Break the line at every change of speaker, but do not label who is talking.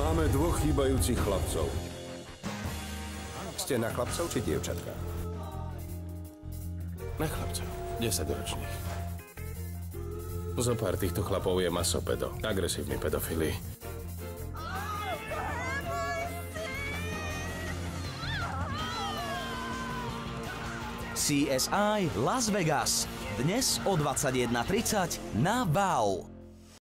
Máme dvoch chýbajúcich chlapcov.
Ste na chlapcov či dievčatka?
Na chlapcov, 10-ročných. Zopár týchto chlapov je masopedo, agresívni pedofili.
CSI Las Vegas. Dnes o 21:30 na WOW.